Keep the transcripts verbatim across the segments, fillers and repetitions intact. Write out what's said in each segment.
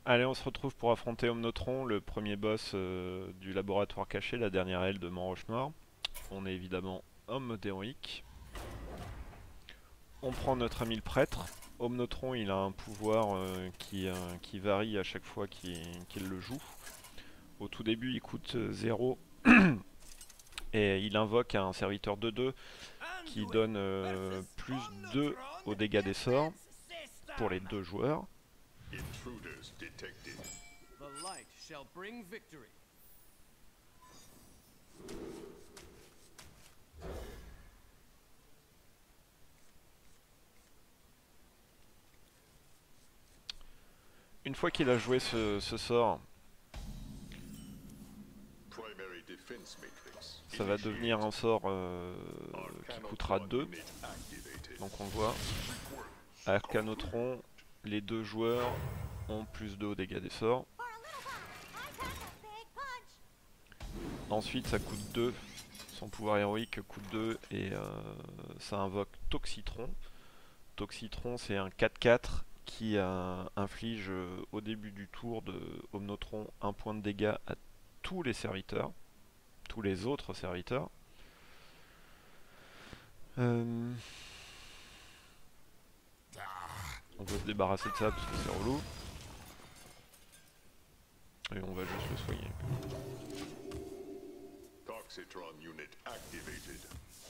Allez, on se retrouve pour affronter Omnotron, le premier boss euh, du laboratoire caché, la dernière aile de Mont-Roche-Noire. On est évidemment homme héroïque. On prend notre ami le prêtre. Omnotron, il a un pouvoir euh, qui, euh, qui varie à chaque fois qu'il qu'il le joue. Au tout début, il coûte zéro et il invoque un serviteur deux deux qui donne euh, plus deux aux dégâts des sorts pour les deux joueurs. Intruders detected. The light shall bring victory. Une fois qu'il a joué ce, ce sort, Primary defense matrix. ça va devenir un sort euh, qui coûtera deux. Unit activated. Donc on voit, Arcanotron, les deux joueurs ont plus deux aux dégâts des sorts. Ensuite ça coûte deux, son pouvoir héroïque coûte deux et euh, ça invoque Toxitron. Toxitron c'est un quatre quatre qui euh, inflige euh, au début du tour de Omnotron un point de dégâts à tous les serviteurs, tous les autres serviteurs. Euh... On va se débarrasser de ça parce que c'est relou. Et on va juste le soigner. Toxitron unit activated.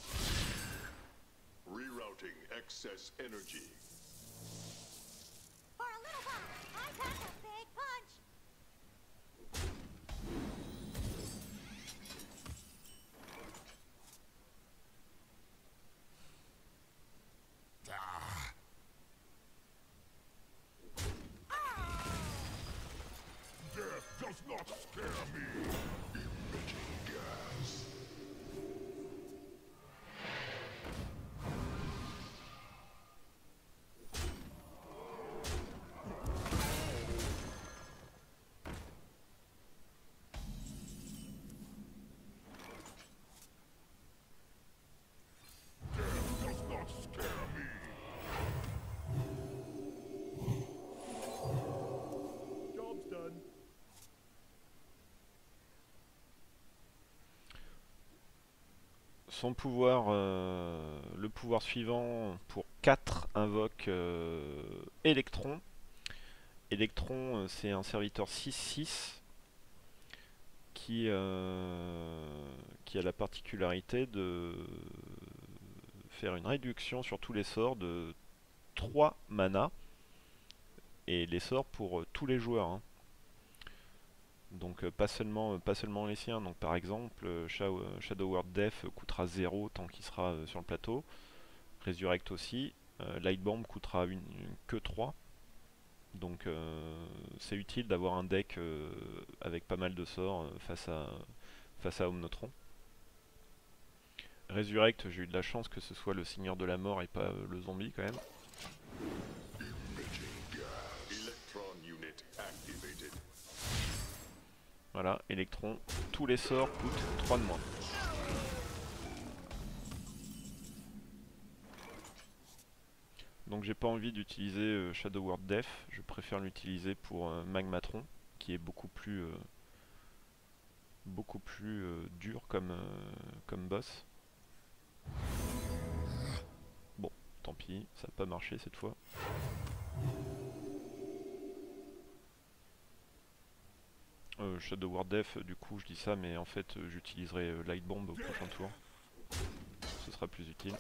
Rerouting excess energy. For a little while, I pack a big punch. Death does not scare me. Emitting gas. Death does not scare me. Job's done. Son pouvoir, euh, le pouvoir suivant pour quatre invoque euh, Electron. Electron euh, c'est un serviteur six six qui, euh, qui a la particularité de faire une réduction sur tous les sorts de trois mana. Et les sorts pour euh, tous les joueurs. Hein. Donc euh, pas, seulement, euh, pas seulement les siens. Donc par exemple, euh, Shadow, Shadow World Death coûtera zéro tant qu'il sera euh, sur le plateau. Resurrect aussi. Euh, Lightbomb coûtera une, une, que trois. Donc euh, c'est utile d'avoir un deck euh, avec pas mal de sorts euh, face à, face à Omnotron. Resurrect, j'ai eu de la chance que ce soit le Seigneur de la Mort et pas euh, le zombie quand même. Electron unit activated. Voilà, Electron, tous les sorts coûtent trois de moins. Donc j'ai pas envie d'utiliser euh, Shadow World Death, je préfère l'utiliser pour euh, Magmatron, qui est beaucoup plus euh, beaucoup plus euh, dur comme, euh, comme boss. Bon, tant pis, ça n'a pas marché cette fois. Euh, Shadow World Death, du coup je dis ça, mais en fait euh, j'utiliserai euh, Light Bomb au prochain tour. Ce sera plus utile.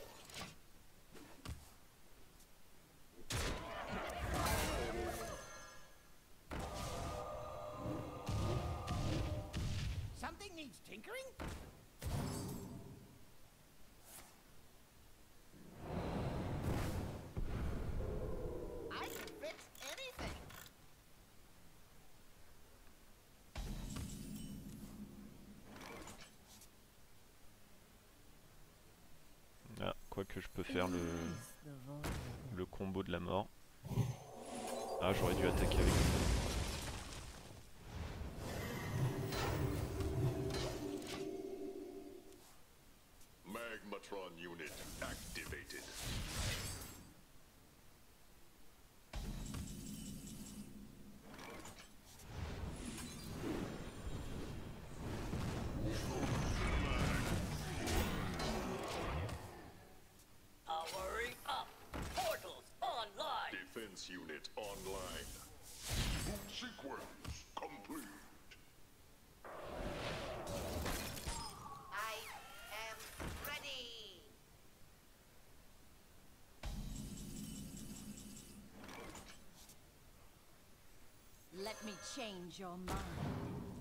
Something needs tinkering? I can fix anything. Ah, quoique je peux faire le, le combo de la mort. Ah, j'aurais dû attaquer avec ça. Magmatron unit activated. online. Sequence complete. I am ready. Let me change your mind.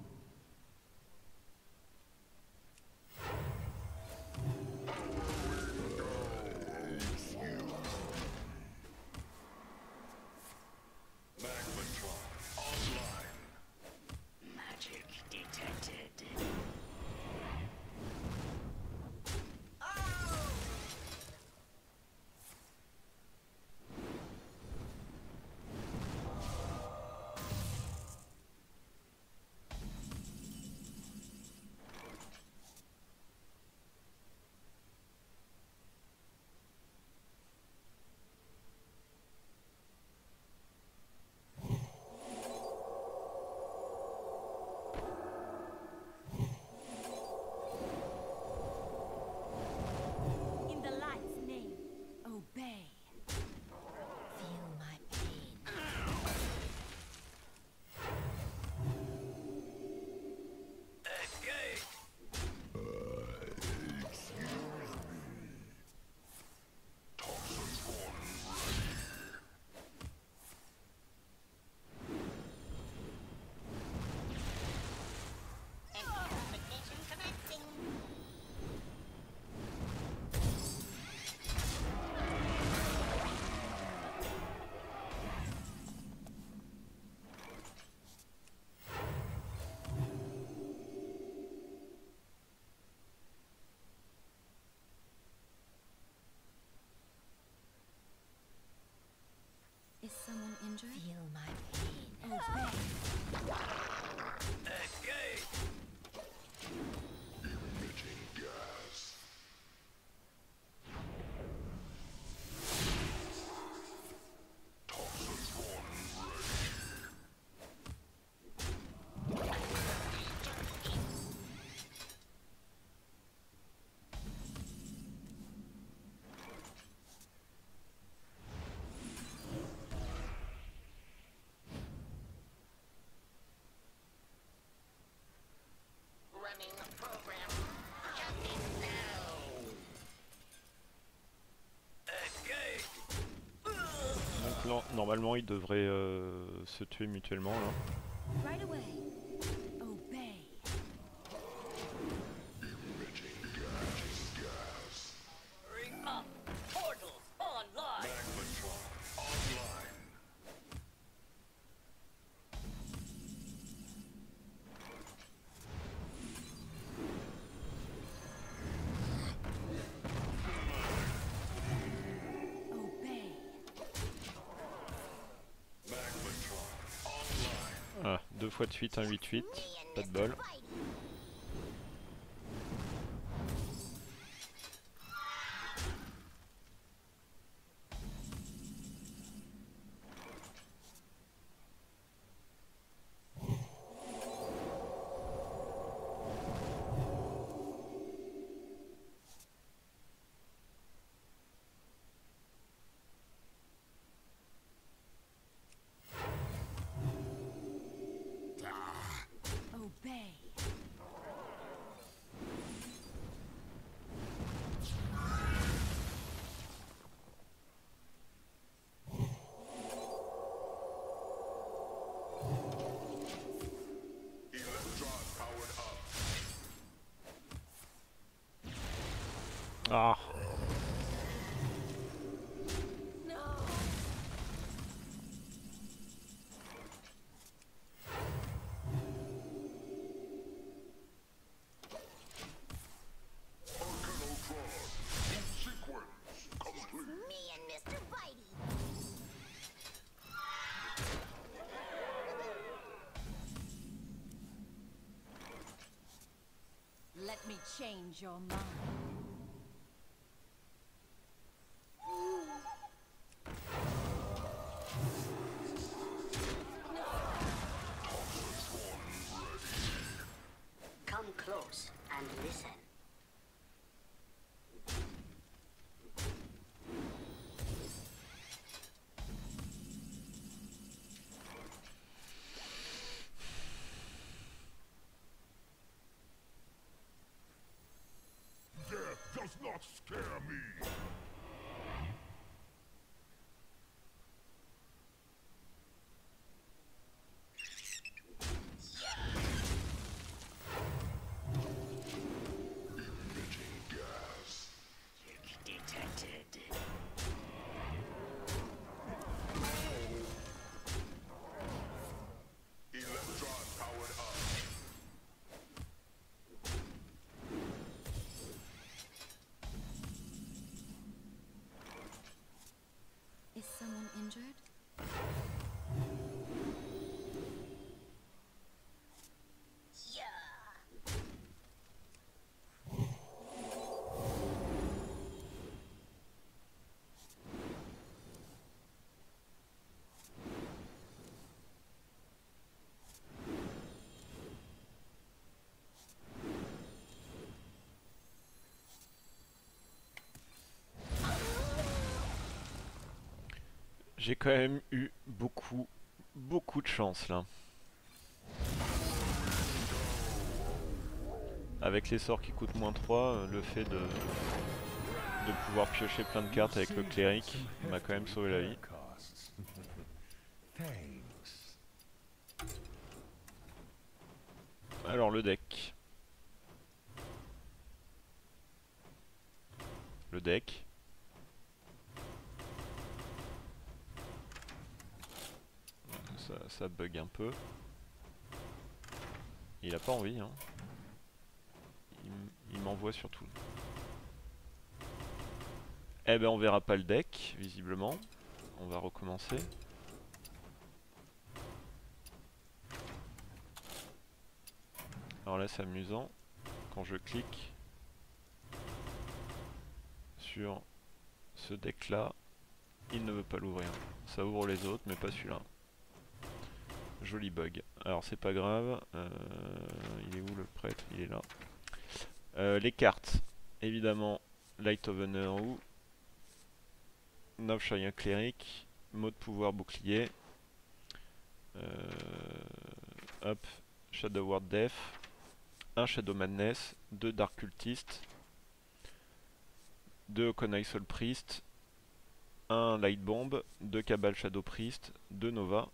Magmatron online. Magic detected. Oh! In the light's name, obey. Feel my pain. Escape! Toxintron ready. Investigation commencing. Is someone injured? Feel my pain. Obey. Escape! Emitting gas. Toxintron ready. Running the program. Jumping now. Escape! Donc non, normalement ils devraient euh, se tuer mutuellement là. Right away. Obey. Emitting gas. Gas. Bring up! Portals online! Magmatron online. Obey. Magmatron online. Ah, deux fois de suite un huit huit, pas de bol. Obey. Electron powered up. Ah, Arcanotron. Sequence complete. Me and Mister Bitey. Let me change your mind. Come close and listen. does not scare me. Emitting gas. Detected. Electron powered up. Is someone injured? Yeah. J'ai quand même eu beaucoup, beaucoup de chance là. Avec les sorts qui coûtent moins trois, euh, le fait de, de pouvoir piocher plein de cartes avec le cléric m'a quand même sauvé la vie. Thanks. Alors le deck. Le deck. Ça, ça bug un peu. Il a pas envie, hein. Il, m- il m'envoie surtout. Eh ben on verra pas le deck, visiblement. On va recommencer. Alors là c'est amusant. Quand je clique sur ce deck là, il ne veut pas l'ouvrir. Ça ouvre les autres mais pas celui-là. Joli bug. Alors c'est pas grave. Euh, il est où le prêtre? Il est là. Euh, les cartes. Évidemment, Light of Honor, Novshire Cleric, mot de pouvoir bouclier. Euh, hop, Shadow Ward Death, un Shadow Madness, deux Dark Cultist, deux Okonai Soul Priest, un Light Bomb, deux Cabal Shadow Priest, deux Nova.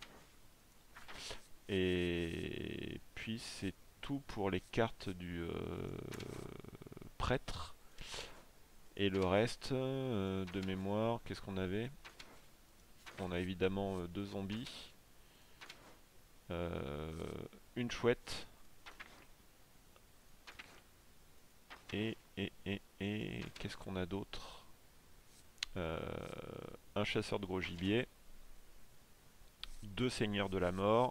Et puis c'est tout pour les cartes du euh, prêtre. Et le reste, euh, de mémoire, qu'est-ce qu'on avait? On a évidemment euh, deux zombies, euh, une chouette, et, et, et, et qu'est-ce qu'on a d'autre? euh, Un chasseur de gros gibier, deux seigneurs de la mort,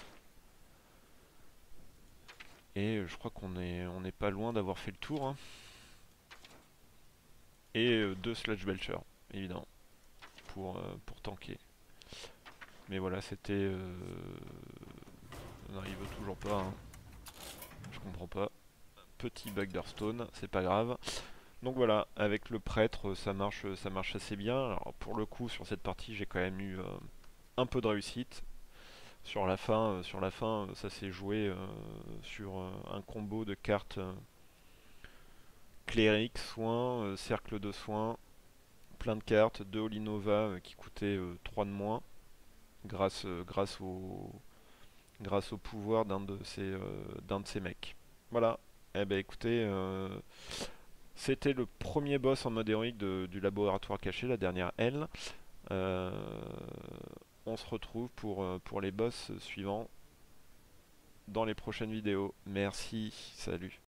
et je crois qu'on est, on n'est pas loin d'avoir fait le tour, hein. Et euh, deux Sludge Belcher, évidemment, pour, euh, pour tanker. Mais voilà, c'était... Euh... Non, il veut toujours pas, hein. Je comprends pas. Petit bug d'Hearthstone, c'est pas grave. Donc voilà, avec le prêtre, ça marche, ça marche assez bien. Alors pour le coup, sur cette partie, j'ai quand même eu euh, un peu de réussite. Sur la fin, euh, sur la fin, ça s'est joué euh, sur euh, un combo de cartes euh, cléric, soin, euh, cercle de soins, plein de cartes, deux Holy Nova euh, qui coûtaient euh, trois de moins, grâce, euh, grâce au grâce au pouvoir d'un de ces euh, d'un de ces mecs. Voilà. Eh ben écoutez, euh, c'était le premier boss en mode héroïque de- du laboratoire caché, la dernière L. Euh, on se retrouve pour, euh, pour les boss suivants dans les prochaines vidéos. Merci, salut.